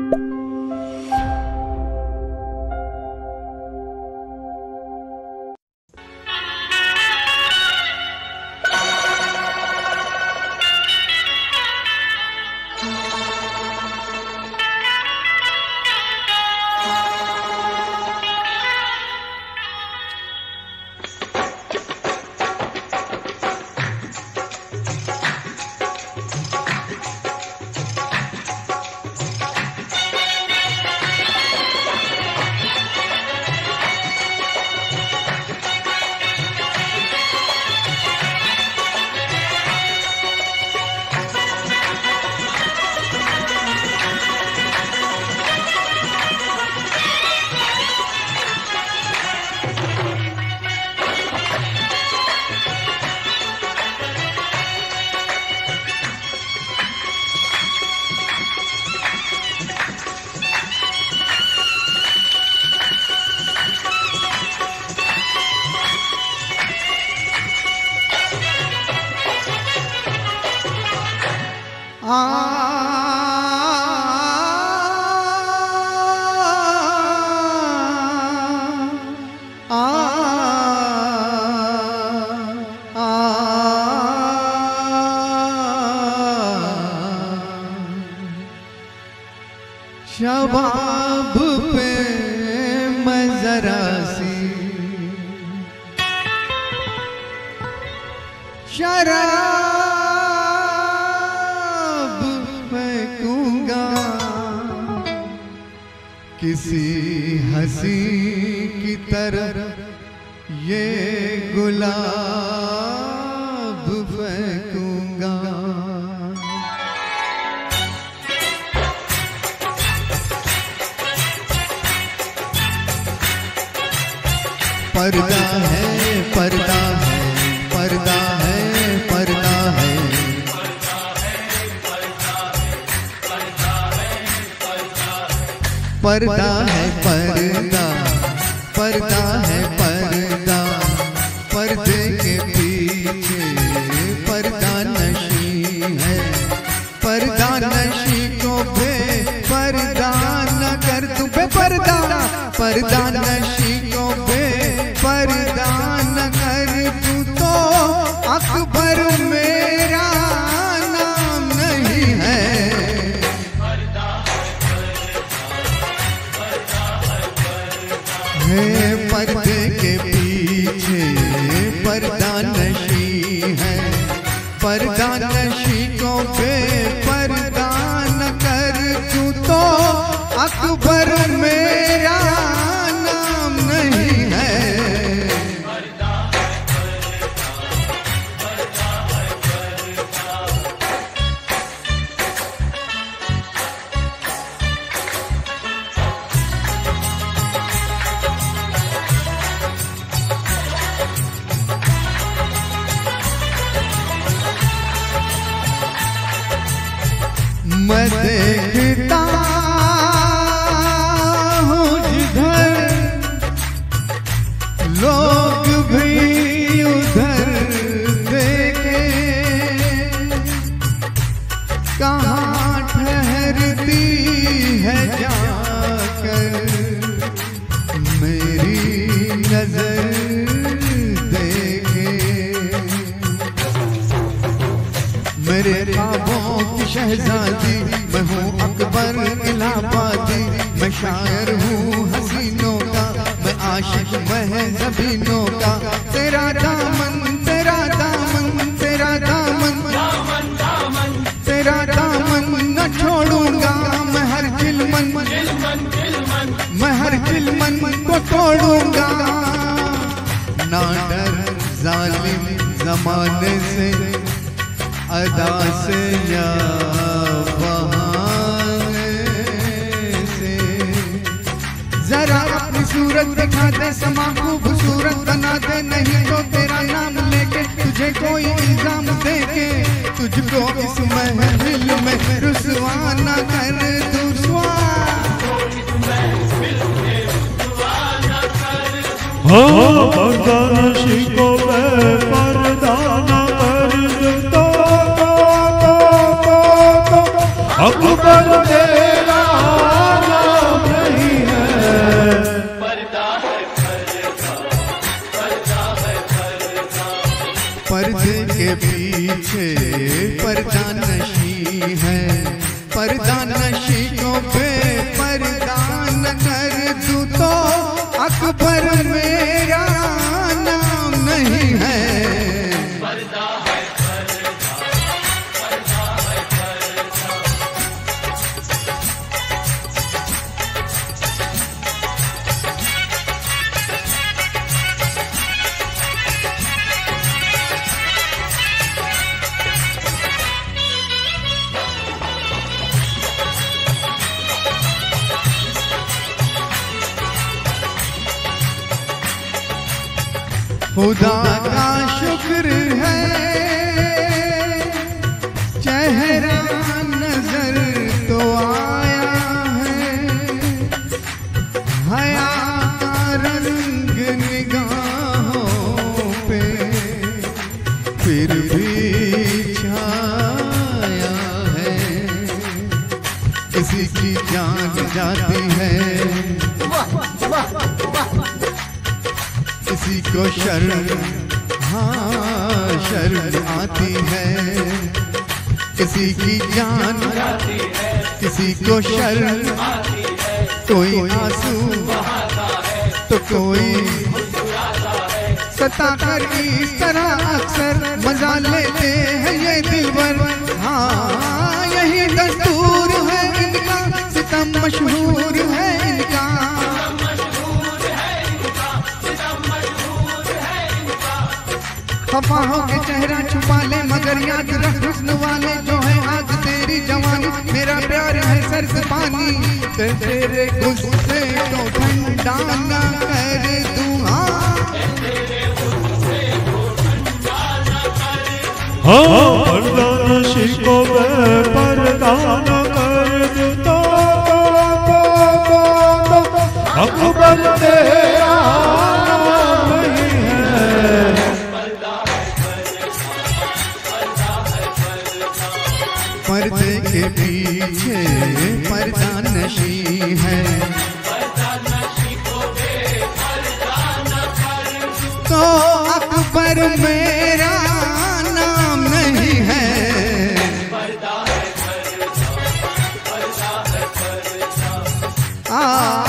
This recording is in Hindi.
शबाब पे मैं जरा सी शराब फेंकूंगा किसी हंसी की तरह ये गुलाब फेंकूंगा। पर्दा है पर्दा है पर्दा है पर्दा है पर्दा है पर्दा पर्दा है पर्दा पर्दे के पीछे पर्दा नशी है। पर्दा नशी को बे पर्दा न कर तू बे पर्दा पर्दा नशी को बे पर्दा न कर तू तो अकबर मेरा नाम नहीं है। पर्दे के पीछे पर्दा नशी है। पर्दा नशी को बे पर्दा न कर तू तो अकबर मेरा नाम नहीं है। मैं देखता हूँ जिधर लोग भी उधर देखे। कहाँ ठहरती है जाकर मेरी नजर देखे। मेरे ख्वाबों की शहजादी मैं हूँ अकबर इलाहाबादी। मैं शायर हूँ हसीनों का मैं आशिक मैं ज़बीनों का। तेरा दामन तेरा दामन तेरा दामन तेरा दामन न छोड़ूंगा। मैं हर चिलमन मैं हर चिलमन को तोड़ूंगा। ना डर जालिम जमाने से अदा से या बहाने से। जरा अपनी सूरत दिखा दे समा खूबसूरत बना दे। नहीं तो तेरा नाम लेके तुझे कोई इल्जाम देके तुझको इस महफिल में रुसवा न कर दूसवा। पर्दा नशी को पर्दा न कर अकबर तेरा पर्दा नशी को बेपर्दा न कर दूं तो अकबर मेरा नाम नहीं है। पर्दा है पर्दा, पर्दा है पर्दा। खुदा का शुक्र है चेहरा नजर तो आया है, हया का रंग निगाहों पे फिर भी छाया है। किसी की जान जाती है, किसी को शर्म हाँ शर्म आती है। किसी की जान जाती है, किसी को शर्म आती है। कोई आंसू बहाता है तो कोई मुस्कुराता है। सताकर इस तरह अक्सर मजा लेते हैं ये दिलबर। हाँ यही दस्तूर है इनका, सितम मशहूर है इनका। खफा हो के चेहरा छुपा ले मगर याद रख हुस्न वाले जो है आज तेरी जवानी। मेरा प्यार है सर्द पानी, तेरे गुस्से को ठंडा न कर दूं। हाँ पर्दा नशी को बेपर्दा न कर दूं तो अकबर तेरा नाम नहीं है। पर्दे के पीछे पर्दा नशी है, तो अकबर मेरा नाम नहीं है। पर्दा है पर्दा, पर्दा है पर्दा।